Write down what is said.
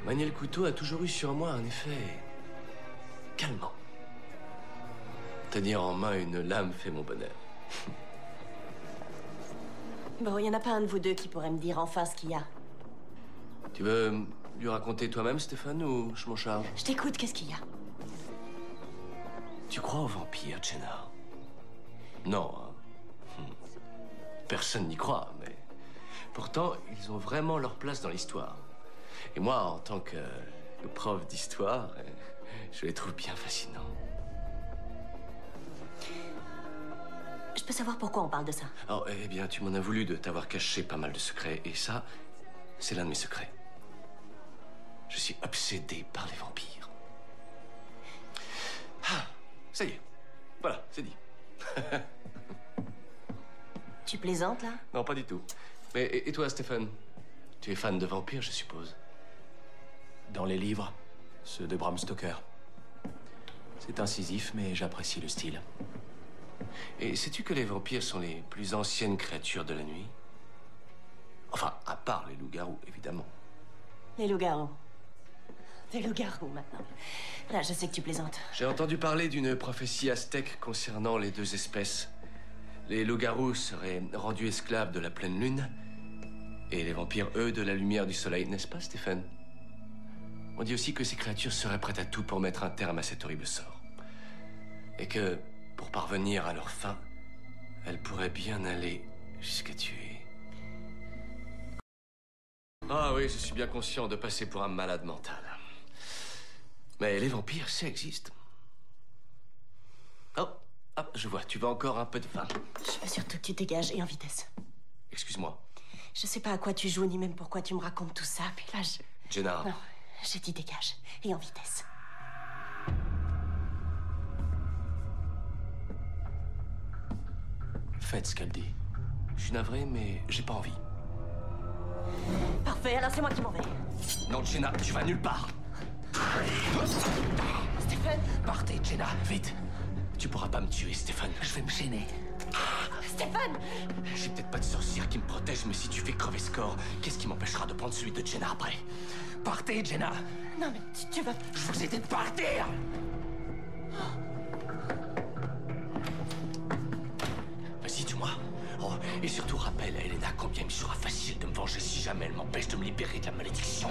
Manier le couteau a toujours eu sur moi un effet calmant. Tenir en main une lame fait mon bonheur. Bon, il n'y en a pas un de vous deux qui pourrait me dire enfin ce qu'il y a. Tu veux lui raconter toi-même, Stéphane, ou je m'en charge? Je t'écoute, qu'est-ce qu'il y a? Tu crois aux vampires, Jenna? Non, hein. Personne n'y croit, mais... Pourtant, ils ont vraiment leur place dans l'histoire. Et moi, en tant que prof d'histoire, je les trouve bien fascinants. Je peux savoir pourquoi on parle de ça? Oh, eh bien, tu m'en as voulu de t'avoir caché pas mal de secrets, et ça, c'est l'un de mes secrets. Je suis obsédé par les vampires. Ah, ça y est. Voilà, c'est dit. Tu plaisantes, là? Non, pas du tout. Mais et toi, Stéphane? Tu es fan de vampires, je suppose? Dans les livres, ceux de Bram Stoker. C'est incisif, mais j'apprécie le style. Et sais-tu que les vampires sont les plus anciennes créatures de la nuit? Enfin, à part les loups-garous, évidemment. Les loups-garous. Des loups-garous, maintenant. Là, je sais que tu plaisantes. J'ai entendu parler d'une prophétie aztèque concernant les deux espèces. Les loups-garous seraient rendus esclaves de la pleine lune, et les vampires, eux, de la lumière du soleil, n'est-ce pas, Stéphane? On dit aussi que ces créatures seraient prêtes à tout pour mettre un terme à cet horrible sort. Et que, pour parvenir à leur fin, elles pourraient bien aller jusqu'à tuer. Ah oui, je suis bien conscient de passer pour un malade mental. Mais les vampires, ça existe. Oh, ah, je vois, tu veux encore un peu de vin. Je veux surtout que tu dégages et en vitesse. Excuse-moi. Je sais pas à quoi tu joues, ni même pourquoi tu me racontes tout ça, puis là, Jenna. Non, j'ai dit dégage et en vitesse. Faites ce qu'elle dit. Je suis navré, mais j'ai pas envie. Parfait, alors c'est moi qui m'en vais. Non, Jenna, tu vas nulle part. Stéphane! Partez, Jenna, vite. Tu pourras pas me tuer, Stéphane. Je vais me gêner. Stéphane! J'ai peut-être pas de sorcière qui me protège, mais si tu fais crever ce corps, qu'est-ce qui m'empêchera de prendre celui de Jenna après? Partez, Jenna. Non, mais tu vas... Je vous ai dit de partir. Vas-y, tue-moi. Oh, et surtout rappelle à Elena combien il me sera facile de me venger si jamais elle m'empêche de me libérer de la malédiction.